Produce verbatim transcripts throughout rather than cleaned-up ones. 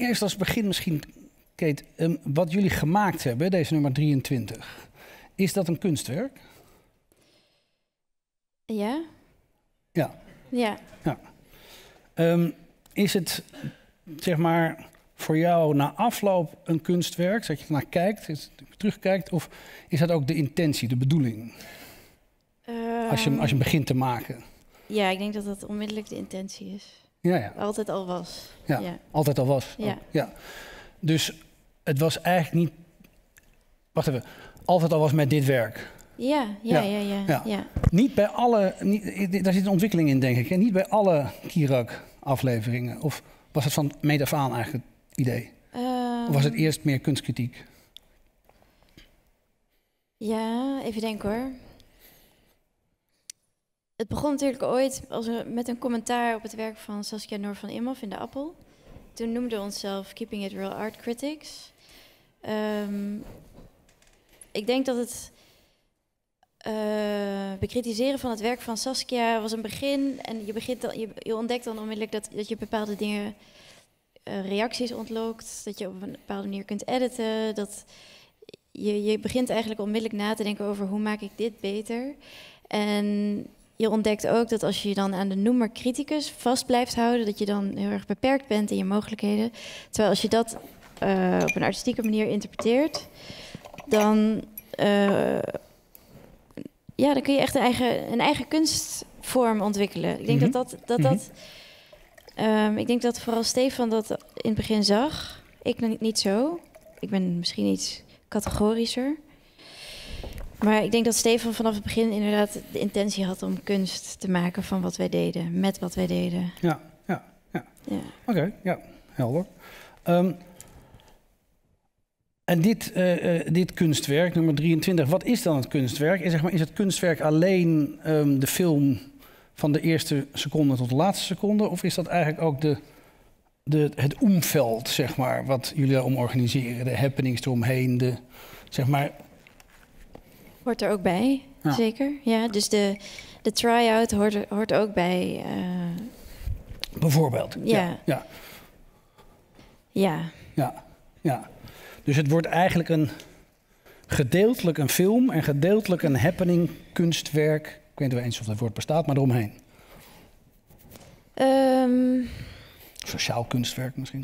eerst als begin misschien, Kate, um, wat jullie gemaakt hebben, deze nummer drieëntwintig, is dat een kunstwerk? Ja. Ja. Ja. ja. Um, is het, zeg maar, voor jou na afloop een kunstwerk, dat je ernaar kijkt, terugkijkt, of is dat ook de intentie, de bedoeling? Um, als, je, als je hem begint te maken. Ja, ik denk dat dat onmiddellijk de intentie is. Ja, ja. Altijd al was. Ja, ja. altijd al was. Ja. Oh, ja. Dus het was eigenlijk niet... Wacht even. Altijd al was met dit werk. Ja, ja, ja, ja. ja, ja. ja. Niet bij alle... Niet, daar zit een ontwikkeling in, denk ik. En niet bij alle Kirak-afleveringen. Of was het van meet af aan eigenlijk het idee? Um, of was het eerst meer kunstkritiek? Ja, even denken hoor. Het begon natuurlijk ooit als we, met een commentaar op het werk van Saskia Noor van Imhoff in De Appel. Toen noemden we onszelf Keeping It Real Art Critics. Um, ik denk dat het uh, bekritiseren van het werk van Saskia was een begin. En je, begint dan, je, je ontdekt dan onmiddellijk dat, dat je bepaalde dingen, uh, reacties ontlokt. Dat je op een bepaalde manier kunt editen. Dat je, je begint eigenlijk onmiddellijk na te denken over hoe maak ik dit beter. En je ontdekt ook dat als je je dan aan de noemer criticus vast blijft houden, dat je dan heel erg beperkt bent in je mogelijkheden. Terwijl als je dat uh, op een artistieke manier interpreteert, dan, uh, ja, dan kun je echt een eigen, een eigen kunstvorm ontwikkelen. Ik denk mm-hmm. dat dat... dat, dat um, ik denk dat vooral Stefan dat in het begin zag. Ik niet, niet zo. Ik ben misschien iets categorischer. Maar ik denk dat Stefan vanaf het begin inderdaad de intentie had om kunst te maken van wat wij deden, met wat wij deden. Ja, ja, ja. ja. Oké, okay, ja, helder. Um, en dit, uh, uh, dit kunstwerk, nummer drieëntwintig, wat is dan het kunstwerk? Is, zeg maar, is het kunstwerk alleen um, de film van de eerste seconde tot de laatste seconde? Of is dat eigenlijk ook de, de, het omveld, zeg maar, wat jullie daarom organiseren? De happenings eromheen, de, zeg maar... Hoort er ook bij, ja. Zeker. Ja, dus de, de try-out hoort, hoort ook bij. Uh... Bijvoorbeeld. Ja. Ja. Ja. Ja. ja. Ja. Dus het wordt eigenlijk een gedeeltelijk een film en gedeeltelijk een happening, kunstwerk. Ik weet niet eens of dat woord bestaat, maar eromheen. Um... Sociaal kunstwerk misschien.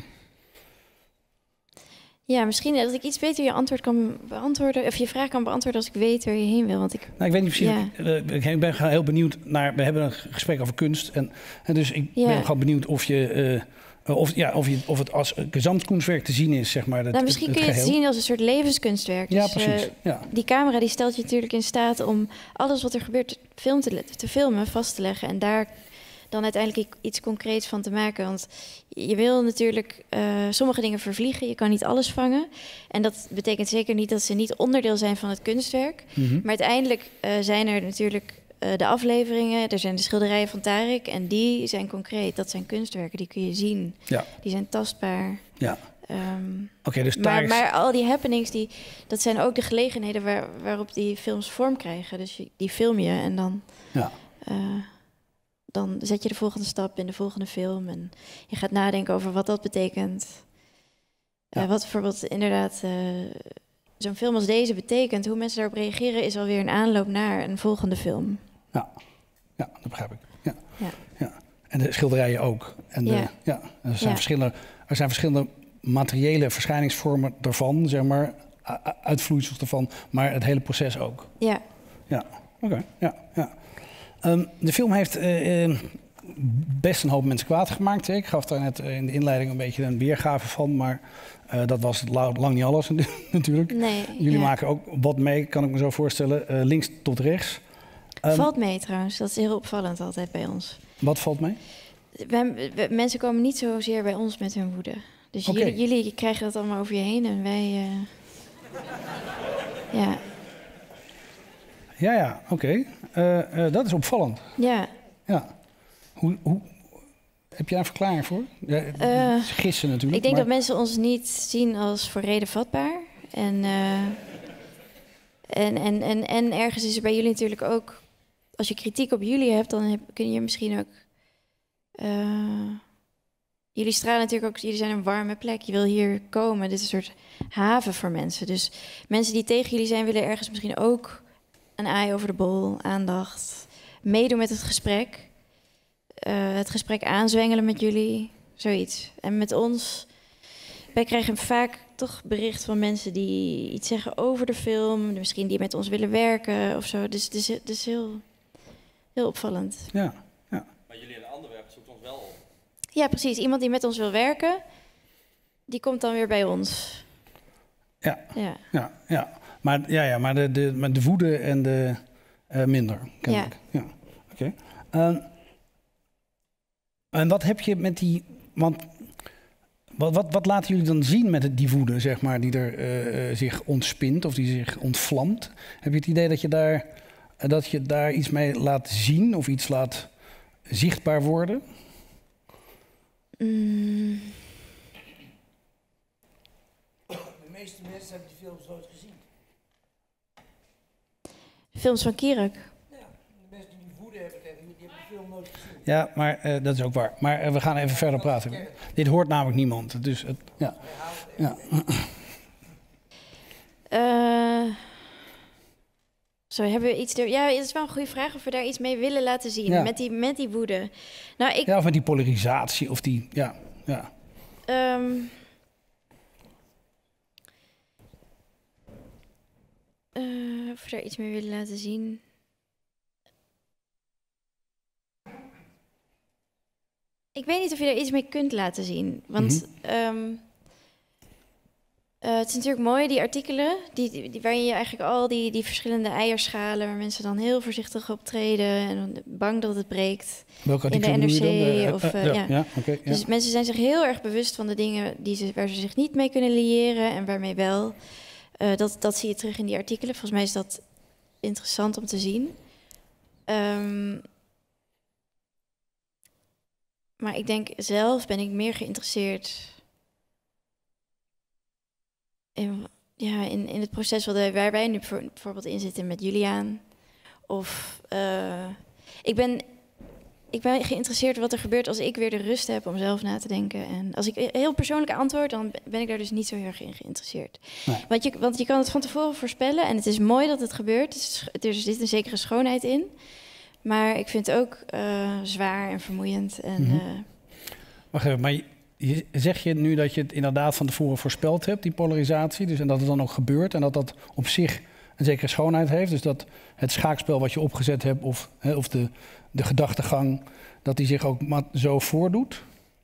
Ja, misschien dat ik iets beter je antwoord kan beantwoorden, of je vraag kan beantwoorden als ik weet waar je heen wil. Want ik, nou, ik weet niet precies. Ja. Ik, ik ben heel benieuwd naar. We hebben een gesprek over kunst. En, en dus ik ja. ben gewoon benieuwd of je. Uh, of, ja, of, je, of het als gezamtkunstwerk te zien is, zeg maar. Het, nou, misschien het, het kun je geheel. het zien als een soort levenskunstwerk. Ja, dus, precies. Uh, ja. Die camera die stelt je natuurlijk in staat om alles wat er gebeurt film te, te filmen, vast te leggen. En daar dan uiteindelijk iets concreets van te maken. Want je wil natuurlijk uh, sommige dingen vervliegen. Je kan niet alles vangen. En dat betekent zeker niet dat ze niet onderdeel zijn van het kunstwerk. Mm-hmm. Maar uiteindelijk uh, zijn er natuurlijk uh, de afleveringen. Er zijn de schilderijen van Tarik. En die zijn concreet. Dat zijn kunstwerken. Die kun je zien. Ja. Die zijn tastbaar. Ja. Um, okay, dus maar, maar al die happenings, die, dat zijn ook de gelegenheden waar, waarop die films vorm krijgen. Dus je, die film je en dan... Ja. Uh, dan zet je de volgende stap in de volgende film. En je gaat nadenken over wat dat betekent. Ja. Uh, wat bijvoorbeeld inderdaad uh, zo'n film als deze betekent. Hoe mensen daarop reageren is alweer een aanloop naar een volgende film. Ja, ja, dat begrijp ik. Ja. Ja. Ja. En de schilderijen ook. En de, ja. Ja, er, zijn ja. verschillende, er zijn verschillende materiële verschijningsvormen ervan, zeg maar. Uitvloeisels ervan. Maar het hele proces ook. Ja. Ja, oké. Okay. Ja, ja. Um, de film heeft uh, uh, best een hoop mensen kwaad gemaakt. Hè? Ik gaf daar net in de inleiding een beetje een weergave van, maar uh, dat was lang niet alles natuurlijk. Nee, Jullie ja. maken ook wat mee, kan ik me zo voorstellen, uh, links tot rechts. Um, valt mee trouwens, dat is heel opvallend altijd bij ons. Wat valt mee? Wij, wij, mensen komen niet zozeer bij ons met hun woede. Dus okay. jullie, jullie krijgen dat allemaal over je heen en wij... Uh, ja... Ja, ja, oké. Okay. Uh, uh, dat is opvallend. Ja. Ja. Hoe, hoe, heb jij een verklaring voor? Ja, uh, gissen natuurlijk. Ik denk maar... dat mensen ons niet zien als voor reden vatbaar. En, uh, en, en, en, en ergens is er bij jullie natuurlijk ook... Als je kritiek op jullie hebt, dan heb, kun je misschien ook... Uh, jullie stralen natuurlijk ook, jullie zijn een warme plek. Je wil hier komen. Dit is een soort haven voor mensen. Dus mensen die tegen jullie zijn, willen ergens misschien ook een eye over de bol, aandacht. Meedoen met het gesprek. Uh, het gesprek aanzwengelen met jullie. Zoiets. En met ons, wij krijgen vaak toch bericht van mensen die iets zeggen over de film. Misschien die met ons willen werken of zo. Dus het is, het is heel, heel opvallend. Ja, ja. Maar jullie in Anderwerpen zoekt ons wel op. Ja, precies. Iemand die met ons wil werken, die komt dan weer bij ons. Ja, ja, ja, ja. Maar, ja, ja, maar, de, de, maar de woede en de uh, minder, kennelijk. Ja. Ja. Oké. Okay. Uh, en wat heb je met die... Want wat, wat, wat laten jullie dan zien met die woede, zeg maar, die er uh, uh, zich ontspint of die zich ontvlamt? Heb je het idee dat je daar, uh, dat je daar iets mee laat zien of iets laat zichtbaar worden? Mm. De meeste mensen hebben die films nooit gezien. De films van Kierak? Ja, de mensen die die woede hebben tegen die hebben de film nooit gezien. Ja, maar uh, dat is ook waar. Maar uh, we gaan even verder praten. Dit hoort namelijk niemand. Dus het, ja. ja. Uh, sorry, hebben we iets... Er, ja, het is wel een goede vraag of we daar iets mee willen laten zien. Ja. Met, die, met die woede. Nou, ik, ja, of met die polarisatie of die... Ja, ja. Um, uh, of we daar iets mee willen laten zien... Ik weet niet of je daar iets mee kunt laten zien. Want mm-hmm. um, uh, het is natuurlijk mooi, die artikelen... Die, die, waarin je eigenlijk al die, die verschillende eierschalen... waar mensen dan heel voorzichtig optreden... en bang dat het breekt. Welke artikelen in de N R C, doe je dan? Of, uh, uh, uh, ja, ja. Ja, okay, ja. Dus mensen zijn zich heel erg bewust van de dingen... Die ze, waar ze zich niet mee kunnen liëren en waarmee wel. Uh, dat, dat zie je terug in die artikelen. Volgens mij is dat interessant om te zien. Um, Maar ik denk zelf ben ik meer geïnteresseerd in, ja, in, in het proces waar wij nu bijvoorbeeld in zitten met Juliaan. Of uh, ik, ben, ik ben geïnteresseerd wat er gebeurt als ik weer de rust heb om zelf na te denken. En als ik heel persoonlijk antwoord, dan ben ik daar dus niet zo heel erg in geïnteresseerd. Nee. Want, je, want je kan het van tevoren voorspellen en het is mooi dat het gebeurt. Dus er zit een zekere schoonheid in. Maar ik vind het ook uh, zwaar en vermoeiend. En, mm-hmm. uh, Wacht even, maar je, zeg je nu dat je het inderdaad van tevoren voorspeld hebt, die polarisatie, dus en dat het dan ook gebeurt en dat dat op zich een zekere schoonheid heeft? Dus dat het schaakspel wat je opgezet hebt of, hè, of de, de gedachtegang, dat die zich ook zo voordoet?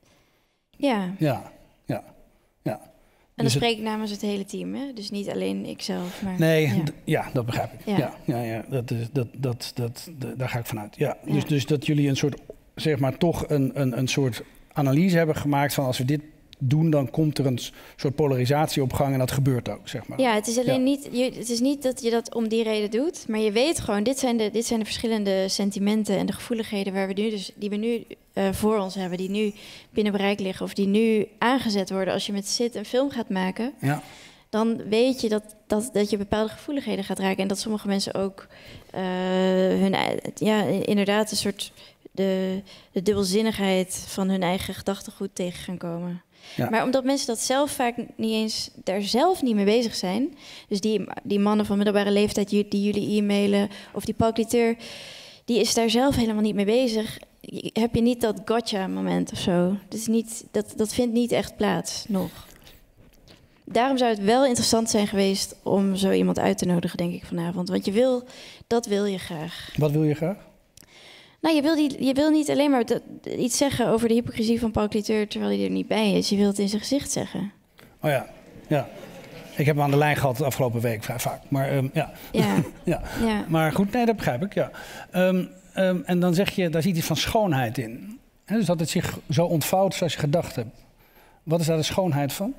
Ja. Ja, ja, ja. En dan dus spreek ik namens het hele team, hè? Dus niet alleen ikzelf. Maar, nee, ja. D- ja, dat begrijp ik. Ja, ja, ja, ja dat, dat, dat, dat, dat, dat, daar ga ik vanuit. Ja, ja. Dus, dus dat jullie een soort, zeg maar, toch een, een, een soort analyse hebben gemaakt van als we dit doen, dan komt er een soort polarisatie op gang en dat gebeurt ook, zeg maar. Ja, het is alleen ja. niet, je, het is niet dat je dat om die reden doet, maar je weet gewoon, dit zijn de, dit zijn de verschillende sentimenten en de gevoeligheden waar we nu dus, die we nu uh, voor ons hebben, die nu binnen bereik liggen of die nu aangezet worden als je met Sid een film gaat maken. Ja. Dan weet je dat, dat, dat je bepaalde gevoeligheden gaat raken en dat sommige mensen ook uh, hun, ja, inderdaad een soort de, de dubbelzinnigheid van hun eigen gedachtegoed tegen gaan komen. Ja. Maar omdat mensen dat zelf vaak niet eens daar zelf niet mee bezig zijn. Dus die, die mannen van middelbare leeftijd die jullie e-mailen of die Paul Cliteur, die is daar zelf helemaal niet mee bezig. Heb je niet dat gotcha moment of zo? Dus niet, dat, dat vindt niet echt plaats nog. Daarom zou het wel interessant zijn geweest om zo iemand uit te nodigen, denk ik, vanavond. Want je wil, dat wil je graag. Wat wil je graag? Nou, je wil, die, je wil niet alleen maar dat, iets zeggen over de hypocrisie van Paul Cliteur terwijl hij er niet bij is. Je wilt het in zijn gezicht zeggen. Oh ja, ja. Ik heb hem aan de lijn gehad de afgelopen week vrij vaak. Maar um, ja. Ja. ja. ja. Maar goed, nee, dat begrijp ik, ja. Um, um, en dan zeg je, daar zit iets van schoonheid in. He, dus dat het zich zo ontvouwt zoals je gedacht hebt. Wat is daar de schoonheid van?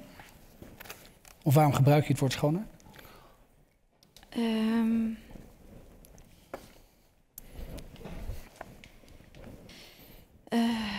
Of waarom gebruik je het woord schoonheid? Um... Uh...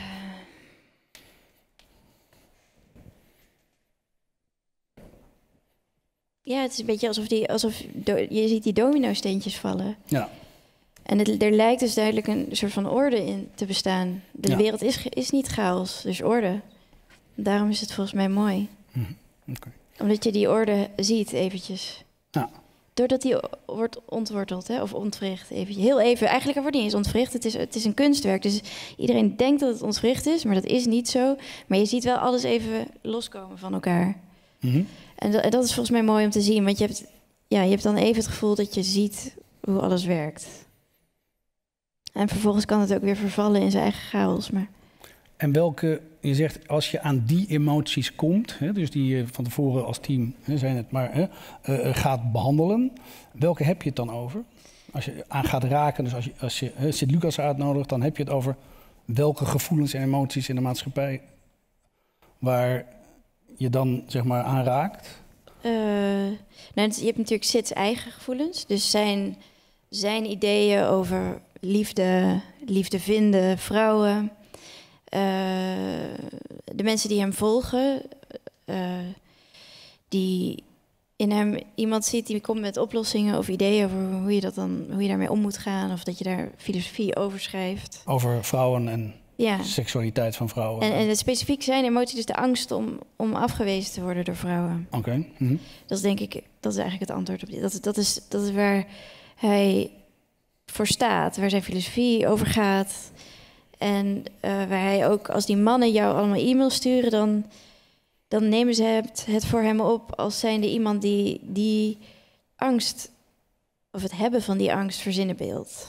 Ja, het is een beetje alsof, die, alsof do, je ziet die domino-steentjes vallen. Ja. En het, er lijkt dus duidelijk een soort van orde in te bestaan. De ja. wereld is, is niet chaos, dus orde. Daarom is het volgens mij mooi. Mm-hmm. Okay. Omdat je die orde ziet eventjes. Ja. Doordat die wordt ontworteld, hè, of ontwricht. Eventjes. Heel even. Eigenlijk wordt niet eens ontwricht. Het is, het is een kunstwerk. Dus iedereen denkt dat het ontwricht is, maar dat is niet zo. Maar je ziet wel alles even loskomen van elkaar. Mm-hmm. En, dat, en dat is volgens mij mooi om te zien. Want je hebt, ja, je hebt dan even het gevoel dat je ziet hoe alles werkt. En vervolgens kan het ook weer vervallen in zijn eigen chaos. Maar... En welke, je zegt, als je aan die emoties komt, hè, dus die je van tevoren als team, hè, zijn het maar, hè, uh, gaat behandelen, welke heb je het dan over? Als je aan gaat raken, dus als je, als je hè, Sint-Lucas uitnodigt, dan heb je het over welke gevoelens en emoties in de maatschappij waar je dan, zeg maar, aan raakt? Uh, nou, je hebt natuurlijk Sid's eigen gevoelens. Dus zijn, zijn ideeën over liefde, liefde vinden, vrouwen. Uh, de mensen die hem volgen, uh, die in hem iemand ziet die komt met oplossingen of ideeën over hoe je, dat dan, hoe je daarmee om moet gaan. Of dat je daar filosofie over schrijft. Over vrouwen en ja. seksualiteit van vrouwen. En, en het specifiek zijn emotie, dus de angst om, om afgewezen te worden door vrouwen. Oké. Okay. Mm-hmm. Dat is denk ik, dat is eigenlijk het antwoord op dit. Dat, dat, is, dat is waar hij voor staat, waar zijn filosofie over gaat. En uh, waar hij ook, als die mannen jou allemaal e-mails sturen, dan, dan nemen ze het, het voor hem op als zijnde iemand die, die angst, of het hebben van die angst verzinnenbeeldt.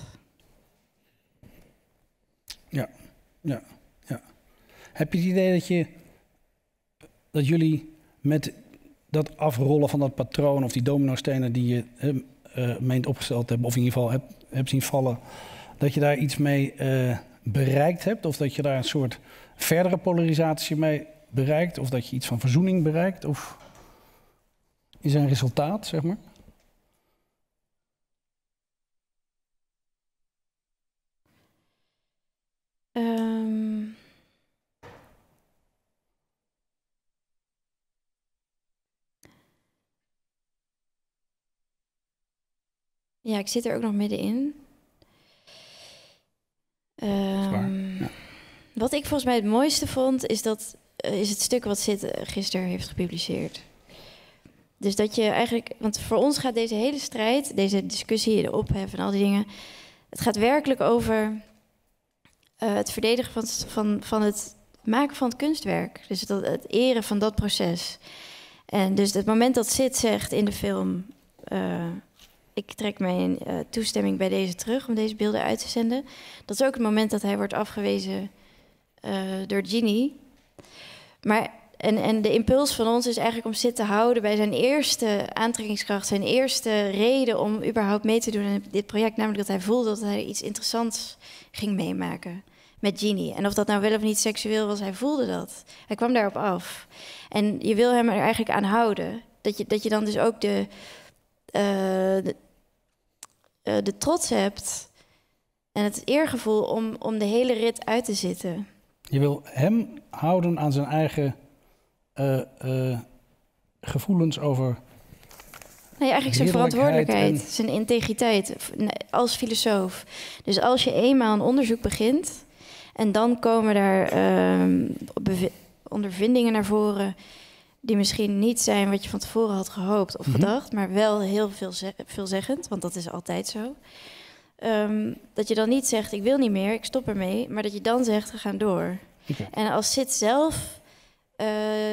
Ja, ja, ja. Heb je het idee dat je, dat jullie met dat afrollen van dat patroon of die dominostenen die je uh, uh, meent opgesteld hebben, of in ieder geval hebt, hebt zien vallen, dat je daar iets mee uh, bereikt hebt, of dat je daar een soort verdere polarisatie mee bereikt, of dat je iets van verzoening bereikt, of is er een resultaat, zeg maar? Um... Ja, ik zit er ook nog middenin. Um, ja. Wat ik volgens mij het mooiste vond, is, dat, uh, is het stuk wat Sid gisteren heeft gepubliceerd. Dus dat je eigenlijk, want voor ons gaat deze hele strijd, deze discussie, de ophef en al die dingen, het gaat werkelijk over uh, het verdedigen van, van, van het maken van het kunstwerk. Dus dat, het eren van dat proces. En dus het moment dat Sid zegt in de film, Uh, ik trek mijn uh, toestemming bij deze terug om deze beelden uit te zenden. Dat is ook het moment dat hij wordt afgewezen uh, door Ginny. Maar, en, en de impuls van ons is eigenlijk om Sid te houden bij zijn eerste aantrekkingskracht, zijn eerste reden om überhaupt mee te doen in dit project. Namelijk dat hij voelde dat hij iets interessants ging meemaken met Ginny. En of dat nou wel of niet seksueel was, hij voelde dat. Hij kwam daarop af. En je wil hem er eigenlijk aan houden. Dat je, dat je dan dus ook de... Uh, de Uh, de trots hebt en het eergevoel om, om de hele rit uit te zitten. Je wil hem houden aan zijn eigen uh, uh, gevoelens over nou ja, eigenlijk zijn verantwoordelijkheid, en... zijn integriteit als filosoof. Dus als je eenmaal een onderzoek begint en dan komen daar uh, bev- ondervindingen naar voren die misschien niet zijn wat je van tevoren had gehoopt of mm-hmm. gedacht, maar wel heel veel ze- veelzeggend, want dat is altijd zo. Um, dat je dan niet zegt, ik wil niet meer, ik stop ermee, maar dat je dan zegt, we gaan door. Okay. En als Sid zelf uh,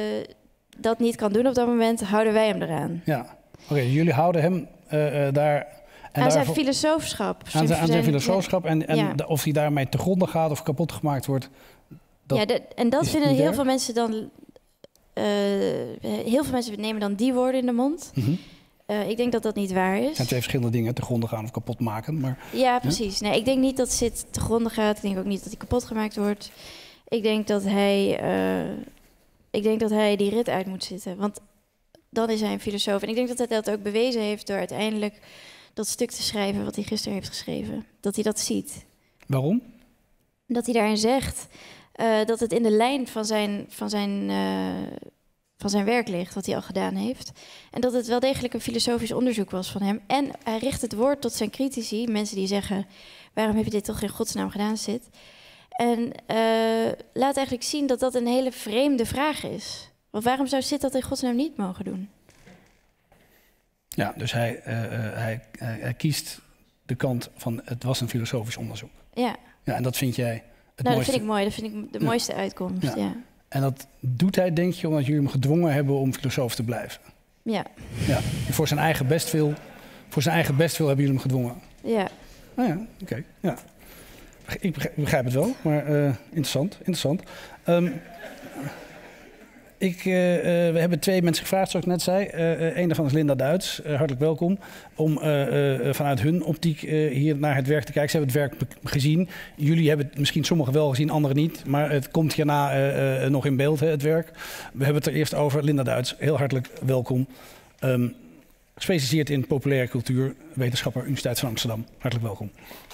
dat niet kan doen op dat moment, houden wij hem eraan. Ja, oké, okay, jullie houden hem uh, uh, daar... En aan zijn filosoofschap. Aan zijn, aan zijn filosoofschap ja. en, en ja. of hij daarmee te gronde gaat of kapot gemaakt wordt. Dat ja, de, en dat vinden heel erg. veel mensen dan... Uh, heel veel mensen nemen dan die woorden in de mond. Mm-hmm. Uh, ik denk dat dat niet waar is. Het zijn twee verschillende dingen, te gronden gaan of kapot maken. Maar, ja, precies. Ja? Nee, ik denk niet dat Sid te gronden gaat. Ik denk ook niet dat hij kapot gemaakt wordt. Ik denk dat hij, uh, ik denk dat hij die rit uit moet zitten. Want dan is hij een filosoof. En ik denk dat hij dat ook bewezen heeft door uiteindelijk dat stuk te schrijven wat hij gisteren heeft geschreven. Dat hij dat ziet. Waarom? Dat hij daarin zegt... Uh, dat het in de lijn van zijn, van, zijn, uh, van zijn werk ligt, wat hij al gedaan heeft. En dat het wel degelijk een filosofisch onderzoek was van hem. En hij richt het woord tot zijn critici, mensen die zeggen... waarom heb je dit toch in godsnaam gedaan, Sid? En uh, laat eigenlijk zien dat dat een hele vreemde vraag is. Want waarom zou Sid dat in godsnaam niet mogen doen? Ja, dus hij, uh, hij, uh, hij kiest de kant van het was een filosofisch onderzoek. Ja. Ja, en dat vind jij het nou, mooiste? dat vind ik mooi. Dat vind ik de ja. mooiste uitkomst, ja. ja. En dat doet hij, denk je, omdat jullie hem gedwongen hebben om filosoof te blijven? Ja. Ja. Voor zijn eigen bestwil, voor zijn eigen bestwil hebben jullie hem gedwongen? Ja. Ah ja, oké. Okay. Ja. Ik begrijp, begrijp het wel, maar uh, interessant, interessant. Um, ik, uh, uh, we hebben twee mensen gevraagd, zoals ik net zei. Uh, Eén daarvan is Linda Duits, uh, hartelijk welkom. Om uh, uh, vanuit hun optiek uh, hier naar het werk te kijken. Ze hebben het werk gezien. Jullie hebben het misschien sommigen wel gezien, anderen niet. Maar het komt hierna uh, uh, nog in beeld, hè, het werk. We hebben het er eerst over. Linda Duits, heel hartelijk welkom. Um, gespecialiseerd in populaire cultuur, wetenschapper, Universiteit van Amsterdam. Hartelijk welkom.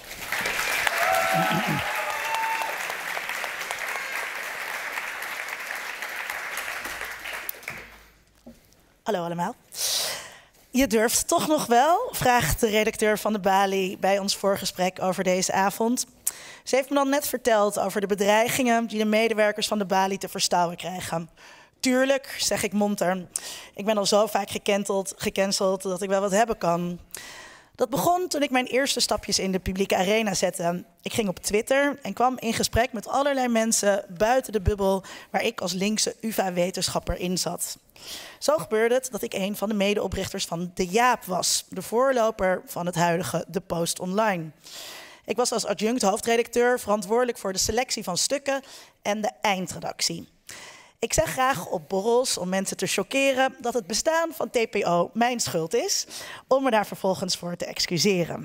Hallo allemaal. Je durft toch nog wel, vraagt de redacteur van de Bali bij ons voorgesprek over deze avond. Ze heeft me dan net verteld over de bedreigingen die de medewerkers van de Bali te verstouwen krijgen. Tuurlijk, zeg ik monter. Ik ben al zo vaak gecanceld, gecanceld dat ik wel wat hebben kan. Dat begon toen ik mijn eerste stapjes in de publieke arena zette. Ik ging op Twitter en kwam in gesprek met allerlei mensen buiten de bubbel waar ik als linkse U vA-wetenschapper in zat. Zo gebeurde het dat ik een van de medeoprichters van De Jaap was, de voorloper van het huidige De Post Online. Ik was als adjunct hoofdredacteur verantwoordelijk voor de selectie van stukken en de eindredactie. Ik zeg graag op borrels om mensen te choqueren dat het bestaan van T P O mijn schuld is, om me daar vervolgens voor te excuseren.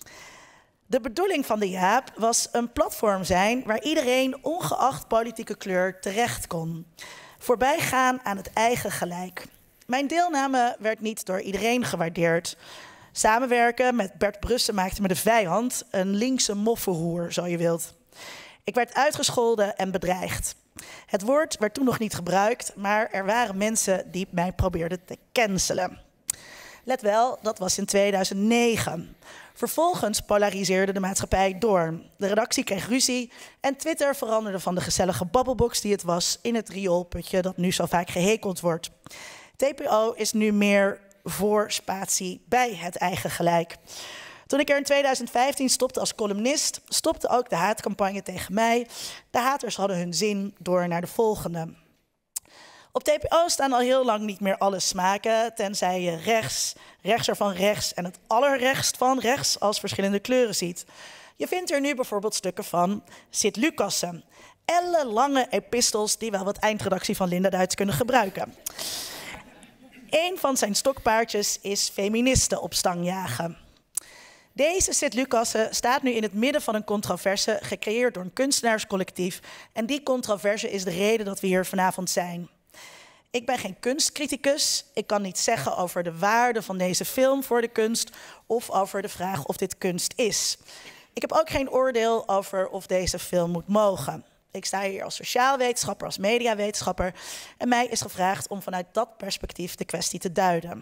De bedoeling van De Jaap was een platform zijn waar iedereen ongeacht politieke kleur terecht kon. Voorbij gaan aan het eigen gelijk. Mijn deelname werd niet door iedereen gewaardeerd. Samenwerken met Bert Brussen maakte me de vijand, een linkse moffenhoer, zo je wilt. Ik werd uitgescholden en bedreigd. Het woord werd toen nog niet gebruikt, maar er waren mensen die mij probeerden te cancelen. Let wel, dat was in tweeduizend negen. Vervolgens polariseerde de maatschappij door. De redactie kreeg ruzie en Twitter veranderde van de gezellige babbelbox die het was in het rioolputje dat nu zo vaak gehekeld wordt. T P O is nu meer voor spatie bij het eigen gelijk. Toen ik er in tweeduizend vijftien stopte als columnist, stopte ook de haatcampagne tegen mij. De haters hadden hun zin, door naar de volgende. Op T P O staan al heel lang niet meer alle smaken, tenzij je rechts, rechtser van rechts en het allerrechtst van rechts als verschillende kleuren ziet. Je vindt er nu bijvoorbeeld stukken van Sid Lucassen. Ellenlange epistels die wel wat eindredactie van Linda Duits kunnen gebruiken. Een van zijn stokpaardjes is feministen op stang jagen. Deze Sid Lucassen staat nu in het midden van een controverse gecreëerd door een kunstenaarscollectief. En die controverse is de reden dat we hier vanavond zijn. Ik ben geen kunstcriticus. Ik kan niets zeggen over de waarde van deze film voor de kunst of over de vraag of dit kunst is. Ik heb ook geen oordeel over of deze film moet mogen. Ik sta hier als sociaal wetenschapper, als mediawetenschapper. En mij is gevraagd om vanuit dat perspectief de kwestie te duiden.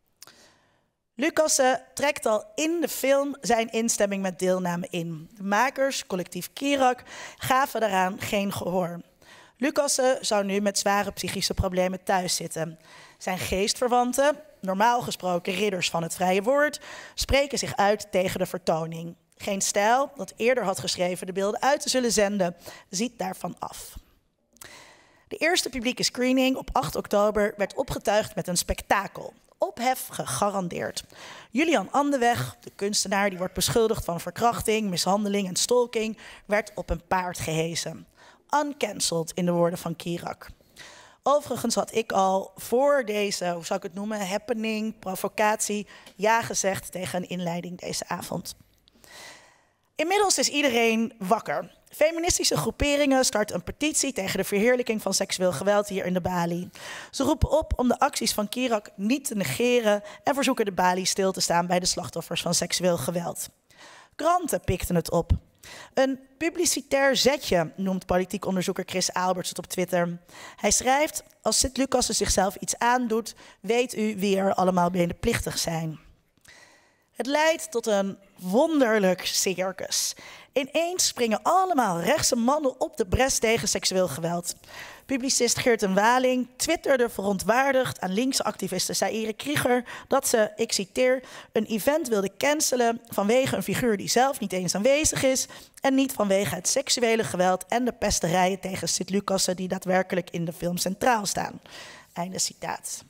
Lucassen trekt al in de film zijn instemming met deelname in. De makers, collectief Kirak, gaven daaraan geen gehoor. Lucassen zou nu met zware psychische problemen thuis zitten. Zijn geestverwanten, normaal gesproken ridders van het vrije woord, spreken zich uit tegen de vertoning. Geen Stijl, dat eerder had geschreven de beelden uit te zullen zenden, ziet daarvan af. De eerste publieke screening op acht oktober werd opgetuigd met een spektakel. Ophef gegarandeerd. Julian Andeweg, de kunstenaar die wordt beschuldigd van verkrachting, mishandeling en stalking, werd op een paard gehesen. Uncancelled in de woorden van Kirak. Overigens had ik al voor deze, hoe zou ik het noemen, happening, provocatie, ja gezegd tegen een inleiding deze avond. Inmiddels is iedereen wakker. Feministische groeperingen starten een petitie tegen de verheerlijking van seksueel geweld hier in de Bali. Ze roepen op om de acties van Kirak niet te negeren en verzoeken de Bali stil te staan bij de slachtoffers van seksueel geweld. Kranten pikten het op. Een publicitair zetje, noemt politiek onderzoeker Chris Alberts het op Twitter. Hij schrijft, als Sid Lucassen zichzelf iets aandoet, weet u wie er allemaal medeplichtig zijn. Het leidt tot een wonderlijk circus. Ineens springen allemaal rechtse mannen op de bres tegen seksueel geweld. Publicist Geert-en Waling twitterde verontwaardigd aan linkse activiste Saïre Krieger dat ze, ik citeer, een event wilde cancelen vanwege een figuur die zelf niet eens aanwezig is en niet vanwege het seksuele geweld en de pesterijen tegen Sint-Lucassen die daadwerkelijk in de film centraal staan. Einde citaat.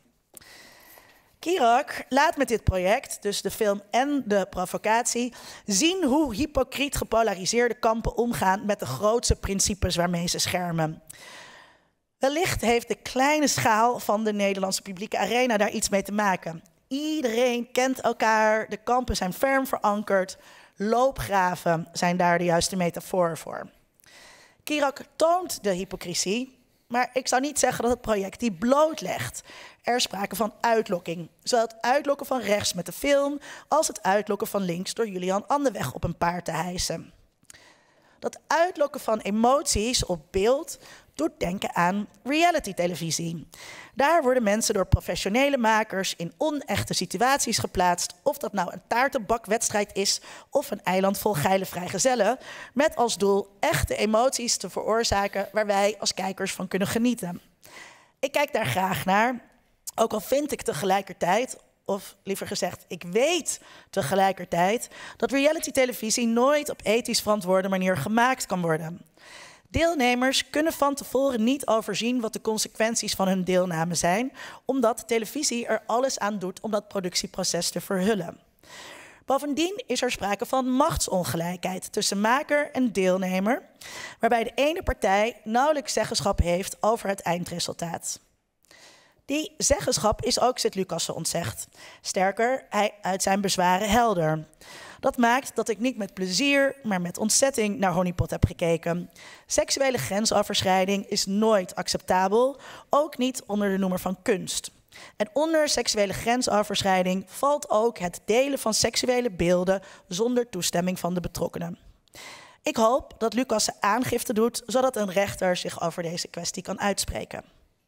Kerouac laat met dit project, dus de film en de provocatie, zien hoe hypocriet gepolariseerde kampen omgaan met de grootste principes waarmee ze schermen. Wellicht heeft de kleine schaal van de Nederlandse publieke arena daar iets mee te maken. Iedereen kent elkaar, de kampen zijn ferm verankerd, loopgraven zijn daar de juiste metafoor voor. Kerouac toont de hypocrisie, maar ik zou niet zeggen dat het project die blootlegt. Er is sprake van uitlokking. Zowel het uitlokken van rechts met de film als het uitlokken van links door Julian Anderweg op een paard te hijsen. Dat uitlokken van emoties op beeld doet denken aan reality-televisie. Daar worden mensen door professionele makers in onechte situaties geplaatst, of dat nou een taartenbakwedstrijd is of een eiland vol geile vrijgezellen, met als doel echte emoties te veroorzaken waar wij als kijkers van kunnen genieten. Ik kijk daar graag naar, ook al vind ik tegelijkertijd, of liever gezegd, ik weet tegelijkertijd dat reality-televisie nooit op ethisch verantwoorde manier gemaakt kan worden. Deelnemers kunnen van tevoren niet overzien wat de consequenties van hun deelname zijn, omdat televisie er alles aan doet om dat productieproces te verhullen. Bovendien is er sprake van machtsongelijkheid tussen maker en deelnemer, waarbij de ene partij nauwelijks zeggenschap heeft over het eindresultaat. Die zeggenschap is ook Sint-Lucassen ontzegd. Sterker, hij uit zijn bezwaren helder. Dat maakt dat ik niet met plezier, maar met ontzetting naar Honeypot heb gekeken. Seksuele grensoverschrijding is nooit acceptabel, ook niet onder de noemer van kunst. En onder seksuele grensoverschrijding valt ook het delen van seksuele beelden zonder toestemming van de betrokkenen. Ik hoop dat Lucassen aangifte doet, zodat een rechter zich over deze kwestie kan uitspreken.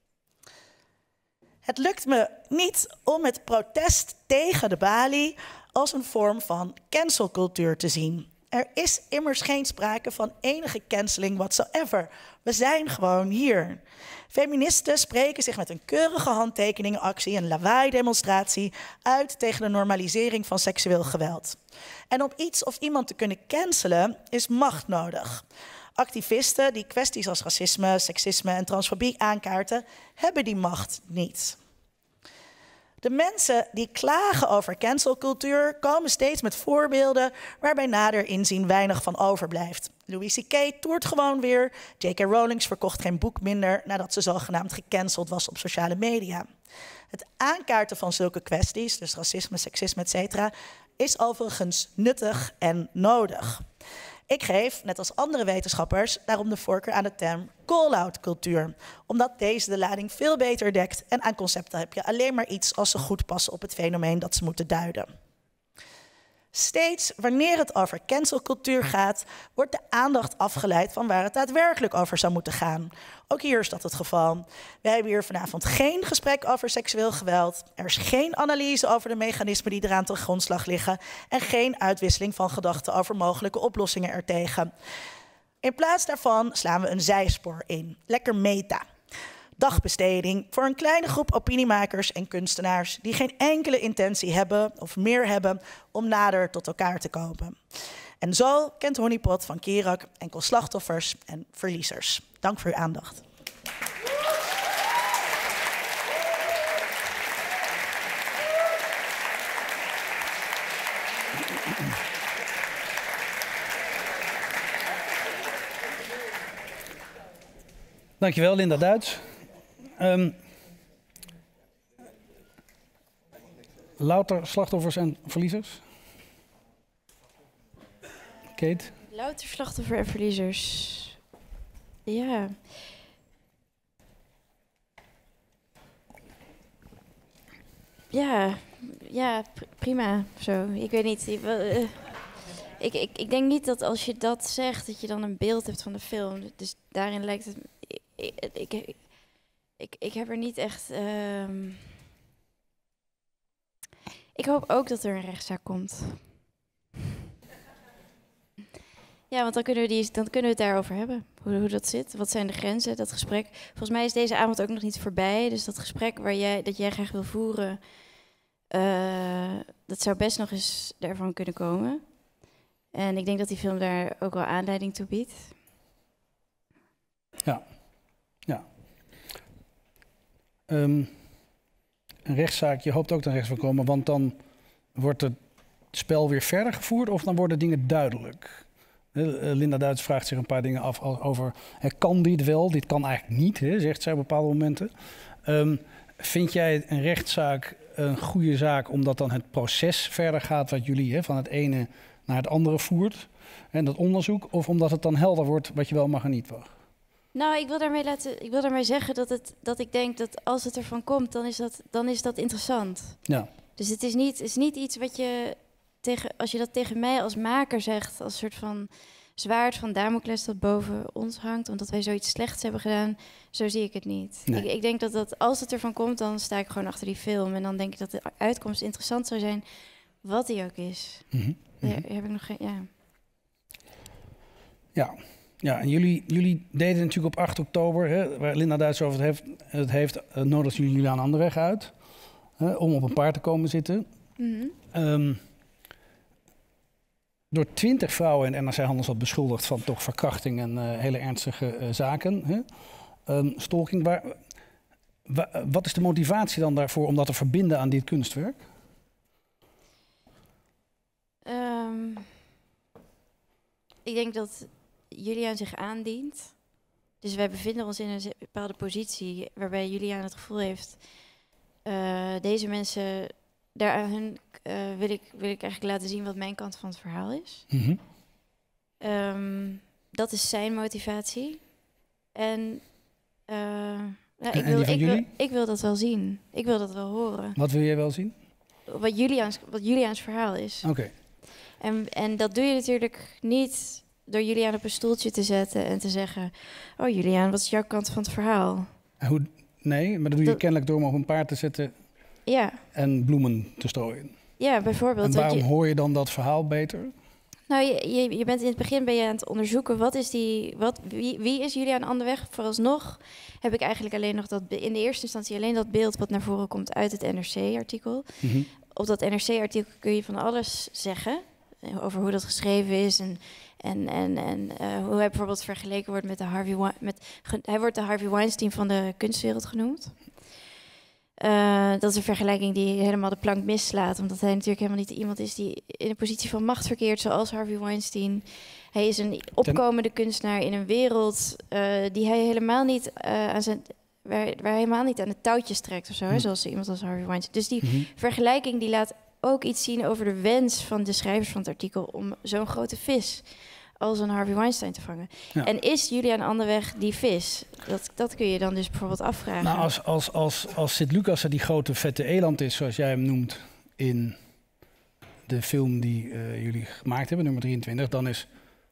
Het lukt me niet om het protest tegen de balie als een vorm van cancelcultuur te zien. Er is immers geen sprake van enige canceling whatsoever. We zijn gewoon hier. Feministen spreken zich met een keurige handtekeningenactie, een lawaai-demonstratie, uit tegen de normalisering van seksueel geweld. En om iets of iemand te kunnen cancelen is macht nodig. Activisten die kwesties als racisme, seksisme en transfobie aankaarten, hebben die macht niet. De mensen die klagen over cancelcultuur komen steeds met voorbeelden waarbij nader inzien weinig van overblijft. Louis C K toert gewoon weer, J K Rowling verkocht geen boek minder nadat ze zogenaamd gecanceld was op sociale media. Het aankaarten van zulke kwesties, dus racisme, seksisme, et cetera, is overigens nuttig en nodig. Ik geef, net als andere wetenschappers, daarom de voorkeur aan de term call-out cultuur, omdat deze de lading veel beter dekt en aan concepten heb je alleen maar iets als ze goed passen op het fenomeen dat ze moeten duiden. Steeds wanneer het over cancelcultuur gaat, wordt de aandacht afgeleid van waar het daadwerkelijk over zou moeten gaan. Ook hier is dat het geval. We hebben hier vanavond geen gesprek over seksueel geweld. Er is geen analyse over de mechanismen die eraan ten grondslag liggen en geen uitwisseling van gedachten over mogelijke oplossingen ertegen. In plaats daarvan slaan we een zijspoor in. Lekker meta. Dagbesteding voor een kleine groep opiniemakers en kunstenaars die geen enkele intentie hebben of meer hebben om nader tot elkaar te komen. En zo kent Honeypot van Kerouac enkel slachtoffers en verliezers. Dank voor uw aandacht. Dankjewel, Linda Duits. Um, louter slachtoffers en verliezers? Kate? Louter slachtoffer en verliezers. Ja. Ja, ja, pr- prima. Zo. Ik weet niet. Ik, uh, ik, ik, ik denk niet dat als je dat zegt, dat je dan een beeld hebt van de film. Dus daarin lijkt het. Ik, ik, ik, ik, ik heb er niet echt. Um, Ik hoop ook dat er een rechtszaak komt. Ja, want dan kunnen we, die, dan kunnen we het daarover hebben. Hoe, hoe dat zit. Wat zijn de grenzen, dat gesprek. Volgens mij is deze avond ook nog niet voorbij. Dus dat gesprek waar jij, dat jij graag wil voeren... Uh, dat zou best nog eens daarvan kunnen komen. En ik denk dat die film daar ook wel aanleiding toe biedt. Ja. Ja. Um, een rechtszaak, je hoopt ook dat er rechts van komen... want dan wordt het spel weer verder gevoerd... of dan worden dingen duidelijk... Linda Duits vraagt zich een paar dingen af over... Hè, kan dit wel? Dit kan eigenlijk niet, hè, zegt zij op bepaalde momenten. Um, vind jij een rechtszaak een goede zaak... omdat dan het proces verder gaat... wat jullie hè, van het ene naar het andere voert... en dat onderzoek... of omdat het dan helder wordt wat je wel mag en niet mag? Nou, ik wil daarmee, laten, ik wil daarmee zeggen dat, het, dat ik denk dat als het ervan komt... dan is dat, dan is dat interessant. Ja. Dus het is niet, het is niet iets wat je... Tegen, als je dat tegen mij als maker zegt, als soort van zwaard van Damocles dat boven ons hangt, omdat wij zoiets slechts hebben gedaan, zo zie ik het niet. Nee. Ik, ik denk dat, dat als het ervan komt, dan sta ik gewoon achter die film. En dan denk ik dat de uitkomst interessant zou zijn, wat die ook is. Mm-hmm. Mm-hmm. Ja, heb ik nog geen, ja. Ja, ja en jullie, jullie deden natuurlijk op acht oktober, hè, waar Linda Duits over het heeft, het heeft uh, nodigden jullie Juliaan Anderweg uit, hè, om op een paard te komen zitten. Mm-hmm. Um, door twintig vrouwen in N R C Handelsblad beschuldigd van toch verkrachting en uh, hele ernstige uh, zaken. Hè? Um, stalking. Waar, wa, wat is de motivatie dan daarvoor om dat te verbinden aan dit kunstwerk? Um, ik denk dat Juliaan zich aandient. Dus wij bevinden ons in een bepaalde positie waarbij Juliaan het gevoel heeft... Uh, deze mensen, daar aan hun uh, wil, ik, wil ik eigenlijk laten zien wat mijn kant van het verhaal is. Mm-hmm. Um, dat is zijn motivatie. En, uh, ja, en ik, wil, die van ik, wil, jullie? ik wil dat wel zien. Ik wil dat wel horen. Wat wil jij wel zien? Wat Juliaans, wat Juliaans verhaal is. Oké. Okay. En, en dat doe je natuurlijk niet door Juliaan op een stoeltje te zetten en te zeggen... Oh Juliaan, wat is jouw kant van het verhaal? Hoe, nee, maar dat doe je dat, kennelijk door hem op een paard te zetten ja. en bloemen te strooien. Ja, bijvoorbeeld. En waarom je, hoor je dan dat verhaal beter? Nou, je, je, je bent in het begin ben je aan het onderzoeken... Wat is die, wat, wie, wie is Juliaan Anderweg? Vooralsnog heb ik eigenlijk alleen nog dat... in de eerste instantie alleen dat beeld wat naar voren komt uit het N R C-artikel. Mm-hmm. Op dat N R C-artikel kun je van alles zeggen... over hoe dat geschreven is en, en, en, en uh, hoe hij bijvoorbeeld vergeleken wordt met de Harvey Weinstein. Met, hij wordt de Harvey Weinstein van de kunstwereld genoemd. Uh, dat is een vergelijking die helemaal de plank mislaat, omdat hij natuurlijk helemaal niet iemand is die in een positie van macht verkeert zoals Harvey Weinstein. Hij is een opkomende kunstenaar in een wereld uh, die hij helemaal niet uh, aan zijn... Waar, waar hij helemaal niet aan de touwtjes trekt of zo, hè, zoals iemand als Harvey Weinstein. Dus die mm-hmm. vergelijking die laat ook iets zien over de wens van de schrijvers van het artikel om zo'n grote vis als een Harvey Weinstein te vangen. Ja. En is Juliaan Anderweg die vis? Dat, dat kun je dan dus bijvoorbeeld afvragen. Nou, als, als, als, als Sint-Lucas die grote vette eland is, zoals jij hem noemt, in de film die uh, jullie gemaakt hebben, nummer drieëntwintig, dan is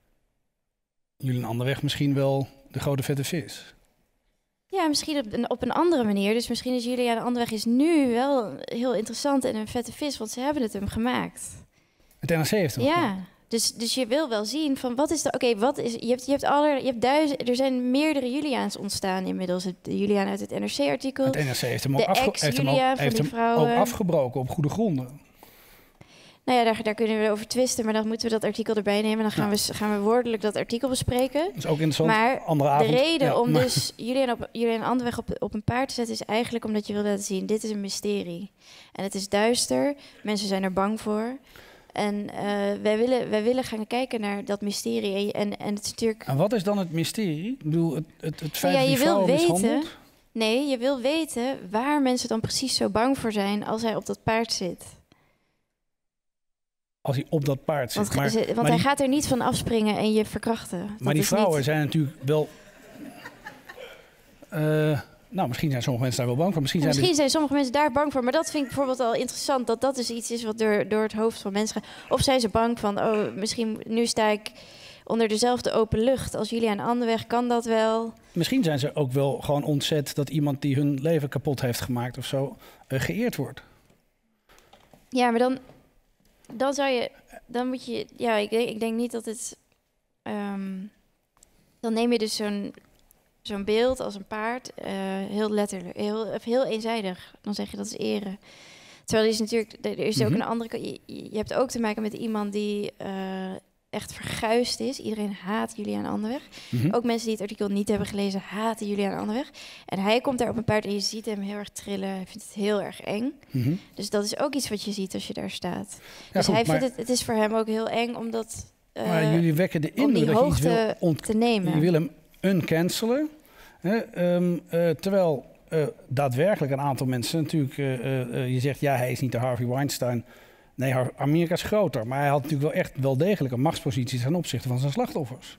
Juliaan Anderweg misschien wel de grote vette vis. Ja, misschien op een, op een andere manier. Dus misschien is Juliaan Anderweg is nu wel heel interessant en een vette vis, want ze hebben het hem gemaakt. Het N R C heeft hem Ja, gemaakt. dus, dus je wil wel zien van wat is de... Oké, okay, wat is... Je hebt, je hebt alle, je hebt duizend... Er zijn meerdere Juliaans ontstaan inmiddels. Het, de Juliaan uit het N R C-artikel. Het N R C heeft hem ook, de afge, heeft hem ook, heeft hem ook afgebroken op goede gronden. Nou ja, daar, daar kunnen we over twisten, maar dan moeten we dat artikel erbij nemen. Dan gaan, ja. we, gaan we woordelijk dat artikel bespreken. Dat is ook interessant. Maar Andere avond. de reden ja, om maar... dus Juliaan, op, Juliaan Anderweg op, op een paard te zetten is eigenlijk omdat je wil laten zien, dit is een mysterie. En het is duister, mensen zijn er bang voor. En uh, wij, willen, wij willen gaan kijken naar dat mysterie. En, en het is natuurlijk... En wat is dan het mysterie? Ik bedoel, het, het, het feit ja, dat die vrouwen weten, Nee, je wil weten waar mensen dan precies zo bang voor zijn als hij op dat paard zit. Als hij op dat paard zit. Want, maar, want maar hij die, gaat er niet van afspringen en je verkrachten. Dat maar die vrouwen niet... zijn natuurlijk wel... Uh, nou, misschien zijn sommige mensen daar wel bang voor. Misschien, ja, zijn, misschien die... zijn sommige mensen daar bang voor. Maar dat vind ik bijvoorbeeld al interessant. Dat dat dus iets is wat door, door het hoofd van mensen gaat. Of zijn ze bang van... Oh, misschien nu sta ik onder dezelfde open lucht als Juliaan Anderweg. Kan dat wel? Misschien zijn ze ook wel gewoon ontzet... dat iemand die hun leven kapot heeft gemaakt of zo... Uh, geëerd wordt. Ja, maar dan, dan zou je, dan moet je, ja, ik denk, ik denk niet dat het, um, dan neem je dus zo'n zo'n beeld als een paard, uh, heel letterlijk, heel, heel eenzijdig. Dan zeg je dat is ere. Terwijl er is natuurlijk, er is ook Mm-hmm. een andere kant. Je, je hebt ook te maken met iemand die uh, echt verguisd is. Iedereen haat Juliaan Anderweg. Mm-hmm. Ook mensen die het artikel niet hebben gelezen, haten Juliaan Anderweg. En hij komt daar op een paard en je ziet hem heel erg trillen. Hij vindt het heel erg eng. Mm-hmm. Dus dat is ook iets wat je ziet als je daar staat. Ja, dus goed, hij maar, vindt het, het is voor hem ook heel eng omdat uh, maar jullie wekken de om die indruk dat je iets wil hoogte ont- te nemen. Je wil hem uncancelen. Hè, um, uh, terwijl uh, daadwerkelijk een aantal mensen natuurlijk... Uh, uh, je zegt, ja, hij is niet de Harvey Weinstein. Nee, Har- Amerika is groter. Maar hij had natuurlijk wel echt wel degelijk een machtspositie ten opzichte van zijn slachtoffers.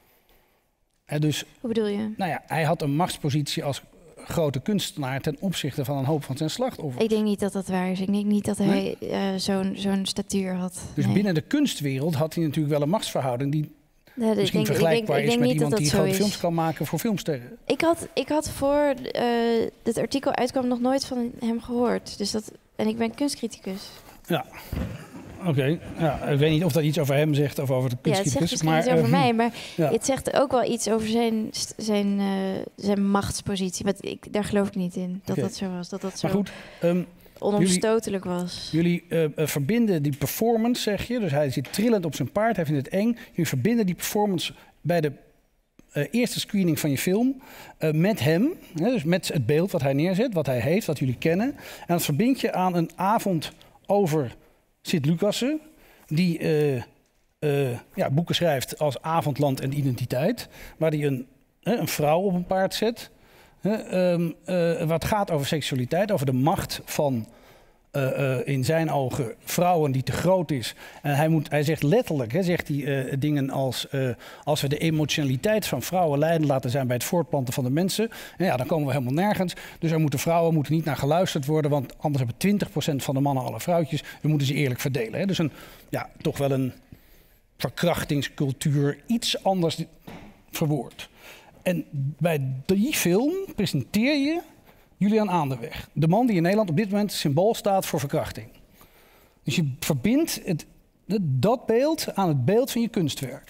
Hè, dus, Hoe bedoel je? nou ja, hij had een machtspositie als grote kunstenaar ten opzichte van een hoop van zijn slachtoffers. Ik denk niet dat dat waar is. Ik denk niet dat hij Nee? uh, zo'n zo'n statuur had. Dus Nee. binnen de kunstwereld had hij natuurlijk wel een machtsverhouding die Ja, ik misschien denk, vergelijkbaar ik denk, is ik met denk niet iemand dat die dat zo grote is. films kan maken voor filmsterren. Ik had, ik had voor uh, dit artikel uitkwam nog nooit van hem gehoord. Dus dat, en ik ben kunstcriticus. Ja, oké. Okay. Ja, ik weet niet of dat iets over hem zegt of over de Ja, het kunstcriticus. zegt misschien maar, iets over uh, mij, maar ja. het zegt ook wel iets over zijn, st- zijn, uh, zijn machtspositie. Want ik, daar geloof ik niet in, dat Okay. dat zo was. Dat dat zo Maar goed, um, onomstotelijk was. jullie uh, uh, verbinden die performance, zeg je. Dus hij zit trillend op zijn paard, hij vindt het eng. Jullie verbinden die performance bij de uh, eerste screening van je film uh, met hem. Hè, dus met het beeld wat hij neerzet, wat hij heeft, wat jullie kennen. En dat verbind je aan een avond over Sint-Lucassen, die uh, uh, ja, boeken schrijft als Avondland en Identiteit, waar hij een, uh, een vrouw op een paard zet. Uh, um, uh, wat gaat over seksualiteit, over de macht van uh, uh, in zijn ogen vrouwen die te groot is. En hij, moet, hij zegt letterlijk, hè, zegt hij uh, dingen als uh, als we de emotionaliteit van vrouwen leidend laten zijn bij het voortplanten van de mensen, ja, dan komen we helemaal nergens. Dus er moeten vrouwen moeten niet naar geluisterd worden, want anders hebben twintig procent van de mannen alle vrouwtjes. We moeten ze eerlijk verdelen. Hè. Dus een, ja, toch wel een verkrachtingscultuur, iets anders verwoord. En bij die film presenteer je Juliaan Anderweg. De man die in Nederland op dit moment symbool staat voor verkrachting. Dus je verbindt het, dat beeld aan het beeld van je kunstwerk.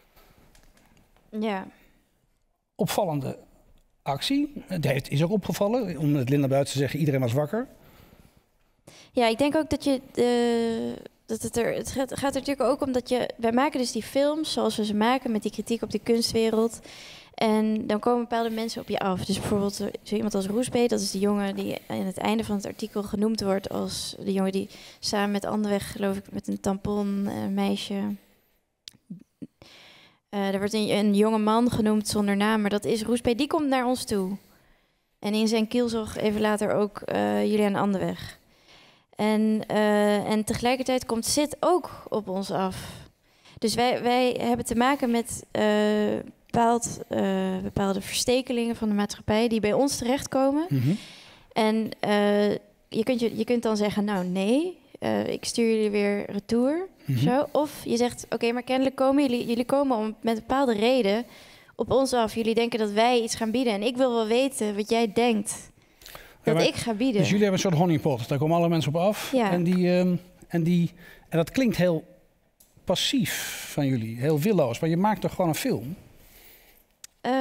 Ja. Opvallende actie. Het is ook opgevallen, om het Linda Buits te zeggen, iedereen was wakker. Ja, ik denk ook dat je... Uh, dat het, er, het gaat, gaat er natuurlijk ook om dat je... Wij maken dus die films zoals we ze maken met die kritiek op de kunstwereld. En dan komen bepaalde mensen op je af. Dus bijvoorbeeld zo iemand als Roesbee, dat is de jongen die aan het einde van het artikel genoemd wordt als de jongen die samen met Anderweg, geloof ik, met een tampon, een meisje. Uh, er wordt een, een jonge man genoemd zonder naam, maar dat is Roesbee. Die komt naar ons toe. En in zijn kielzog even later ook uh, Juliaan Anderweg. En, uh, en tegelijkertijd komt Sid ook op ons af. Dus wij, wij hebben te maken met uh, bepaald, uh, bepaalde verstekelingen van de maatschappij die bij ons terechtkomen. Mm-hmm. En uh, je, kunt je, je kunt dan zeggen, nou nee, uh, ik stuur jullie weer retour. Mm-hmm. Zo. Of je zegt, oké, okay, maar kennelijk komen jullie, jullie komen om, met een bepaalde reden op ons af. Jullie denken dat wij iets gaan bieden. En ik wil wel weten wat jij denkt dat ja, ik ga bieden. Dus jullie hebben een soort honeypot. Daar komen alle mensen op af. Ja. En, die, um, en, die, en dat klinkt heel passief van jullie. Heel willoos. Maar je maakt toch gewoon een film? Uh,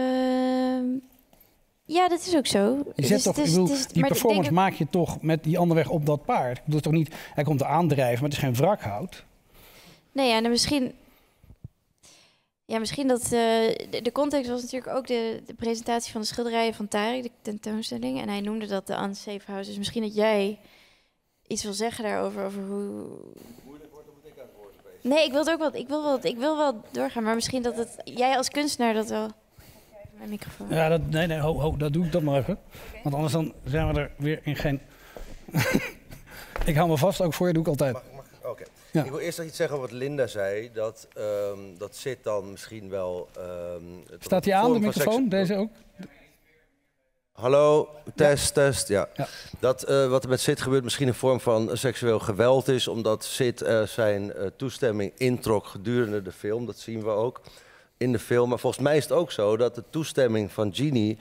ja, dat is ook zo. Je zet dus, toch, dus, ik bedoel, dus, die performance ook... maak je toch met die Anderweg op dat paard. Ik bedoel toch niet, hij komt er aandrijven, maar het is geen wrakhout. Nee, ja, en misschien... Ja, misschien dat... Uh, de, de context was natuurlijk ook de, de presentatie van de schilderijen van Tariq, de tentoonstelling. En hij noemde dat de Unsafe House. Dus misschien dat jij iets wil zeggen daarover, over hoe... Moeilijk wordt, dan moet ik aan het woord spelen. Nee, ik wil het ook wel, ik wil wel, ik wil wel doorgaan, maar misschien dat het... Jij als kunstenaar dat wel... Mijn microfoon. Ja, dat, nee, nee, ho, ho, dat doe ik dat maar even. Okay. Want anders dan zijn we er weer in geen... Ik hou me vast, ook voor je doe ik altijd. Oké. Okay. Ja. Ik wil eerst nog iets zeggen over wat Linda zei. Dat, um, dat zit dan misschien wel... Um, Staat hij aan, de microfoon? Deze ook? Hallo, test, ja. test, ja. ja. Dat uh, wat er met Sid gebeurt misschien een vorm van seksueel geweld is, omdat Sid uh, zijn uh, toestemming introk gedurende de film. Dat zien we ook in de film. Maar volgens mij is het ook zo dat de toestemming van Jeannie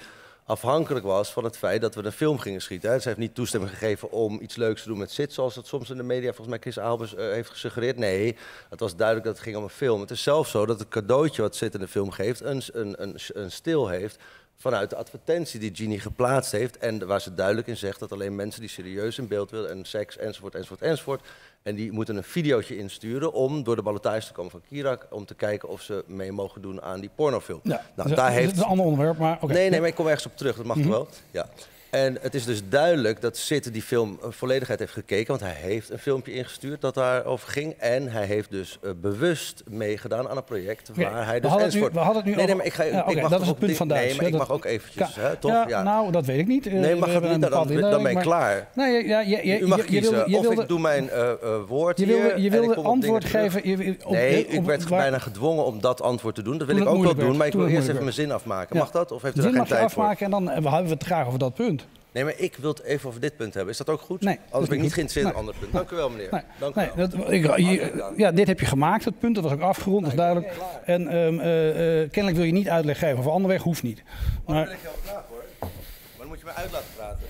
afhankelijk was van het feit dat we een film gingen schieten. Hè. Ze heeft niet toestemming gegeven om iets leuks te doen met Sid, zoals dat soms in de media volgens mij Chris Albers uh, heeft gesuggereerd. Nee, het was duidelijk dat het ging om een film. Het is zelfs zo dat het cadeautje wat Sid in de film geeft, een, een, een, een stil heeft vanuit de advertentie die Genie geplaatst heeft. En waar ze duidelijk in zegt dat alleen mensen die serieus in beeld willen en seks enzovoort, enzovoort, enzovoort. En die moeten een videootje insturen om door de ballotage te komen van Kirak, om te kijken of ze mee mogen doen aan die pornofilm. Ja, nou, dat, daar dat heeft... is een ander onderwerp, maar oké. Nee, nee, maar ik kom ergens op terug, dat mag Mm-hmm. toch wel? Ja. En het is dus duidelijk dat Sid die film volledigheid heeft gekeken, want hij heeft een filmpje ingestuurd dat daarover ging. En hij heeft dus uh, bewust meegedaan aan een project waar Okay, hij we dus hadden het nu, enzovoort... we hadden het nu nee, nee, over... maar ik ga, Ja, ik okay, mag dat toch is het ook punt di- van Duits. Nee, maar ja, ik dat, mag ook eventjes, ja, hè, toch? Ja, Ja. nou, dat weet ik niet. Nee, Uh, mag we het hebben niet, een dan, bepaalde dan, dan ben je inleiding, maar- klaar. Nee, ja, je, je, U mag je, je kiezen, wilde, je of wilde, ik doe mijn uh, uh, woord je hier wilde, je en ik wilde kom op antwoord dingen terug. geven... Je, op, Nee, op, ik werd waar- bijna gedwongen om dat antwoord te doen. Dat wil Toen ik het ook wel moeilijk doen, maar ik werd, wil toen eerst het even mijn moeilijk zin afmaken. Ja. Mag dat? Of heeft u Zin daar mag geen je tijd voor? afmaken en dan we hebben we het graag over dat punt. Nee, maar ik wil het even over dit punt hebben. Is dat ook goed? Nee, dat is Anders ben ik niet niet goed. geïnteresseerd in Nee. een ander punt. Dank u wel, meneer. Nee, Dank u nee, wel. dat, ik, je, ja, dit heb je gemaakt, het punt. Dat was ook afgerond, dat is duidelijk. En um, uh, uh, kennelijk wil je niet uitleg geven over andere weg, hoeft niet. Dan Maar, ben ik heel graag hoor. Maar dan moet je me uit laten praten.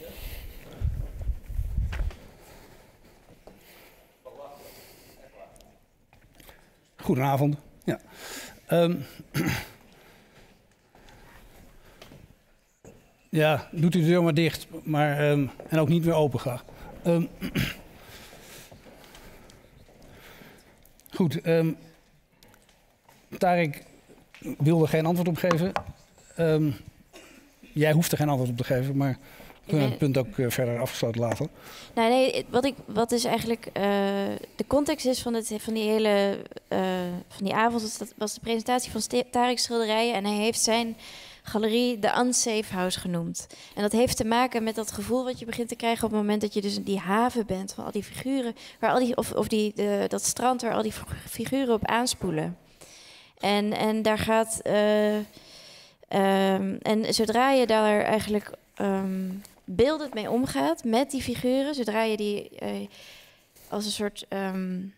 goedenavond. Ja. Um, ja, doet u de deur maar dicht. Maar, um, en ook niet meer open graag. Um, goed. Um, Tarek wilde geen antwoord op geven. Um, jij hoeft er geen antwoord op te geven, maar we kunnen het punt ook uh, verder afgesloten laten. Nou, nee, wat, ik, wat dus eigenlijk uh, de context is van, het, van die hele uh, van die avond, was, dat was de presentatie van Ste- Tarek's schilderijen. En hij heeft zijn galerie de Unsafe House genoemd. En dat heeft te maken met dat gevoel wat je begint te krijgen op het moment dat je dus in die haven bent van al die figuren, waar al die, of, of die, de, dat strand waar al die figuren op aanspoelen. En, en daar gaat. Uh, um, en zodra je daar eigenlijk um, beeldend mee omgaat met die figuren, zodra je die uh, als een soort um,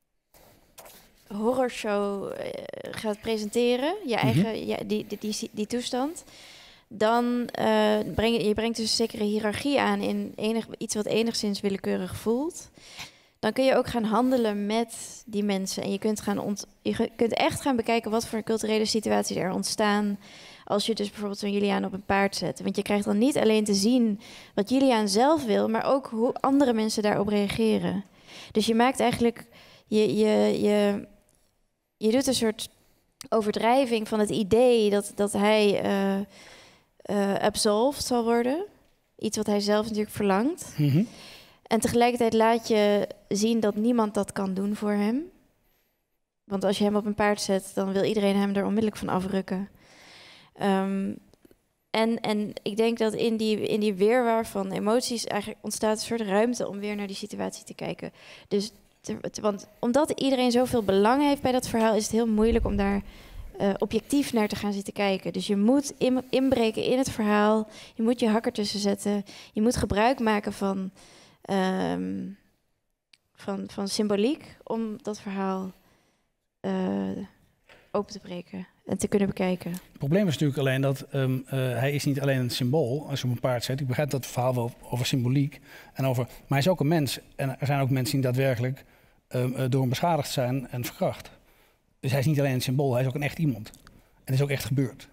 horrorshow uh, gaat presenteren, je eigen, mm-hmm. ja, die, die, die, die toestand, dan uh, breng je, je brengt dus een zekere hiërarchie aan in enig, iets wat enigszins willekeurig voelt. Dan kun je ook gaan handelen met die mensen. En je kunt, gaan ont- je kunt echt gaan bekijken wat voor culturele situaties er ontstaan als je dus bijvoorbeeld zo'n Juliaan op een paard zet. Want je krijgt dan niet alleen te zien wat Juliaan zelf wil, maar ook hoe andere mensen daarop reageren. Dus je maakt eigenlijk, je, je, je, je doet een soort overdrijving van het idee dat, dat hij uh, uh, absolved zal worden. Iets wat hij zelf natuurlijk verlangt. Mm-hmm. En tegelijkertijd laat je zien dat niemand dat kan doen voor hem. Want als je hem op een paard zet, dan wil iedereen hem er onmiddellijk van afrukken. Um, en, en ik denk dat in die, in die weerwar van emoties eigenlijk ontstaat een soort ruimte om weer naar die situatie te kijken. Dus, te, te, want omdat iedereen zoveel belang heeft bij dat verhaal, is het heel moeilijk om daar uh, objectief naar te gaan zitten kijken. Dus je moet in, inbreken in het verhaal, je moet je hak ertussen zetten, je moet gebruik maken van, um, van, van symboliek om dat verhaal uh, open te breken en te kunnen bekijken. Het probleem is natuurlijk alleen dat um, uh, hij is niet alleen een symbool als je op een paard zet. Ik begrijp dat verhaal wel over symboliek en over, maar hij is ook een mens. En er zijn ook mensen die daadwerkelijk um, uh, door hem beschadigd zijn en verkracht. Dus hij is niet alleen een symbool, hij is ook een echt iemand. En het is ook echt gebeurd.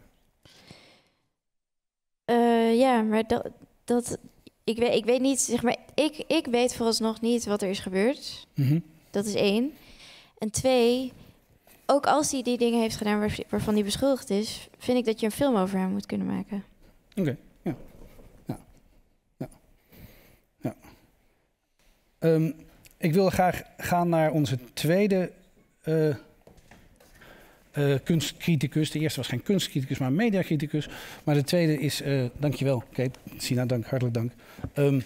Uh, ja, maar dat, dat ik, weet, ik weet niet, zeg maar, ik, ik weet vooralsnog niet wat er is gebeurd. Mm-hmm. Dat is één. En twee, ook als hij die dingen heeft gedaan waar, waarvan hij beschuldigd is, vind ik dat je een film over hem moet kunnen maken. Oké, okay. ja. Ja. Ja. Ja. Um, ik wil graag gaan naar onze tweede uh, uh, kunstcriticus. De eerste was geen kunstcriticus, maar een mediacriticus. Maar de tweede is, uh, dankjewel, Kate, Sina, dank, hartelijk dank. Um,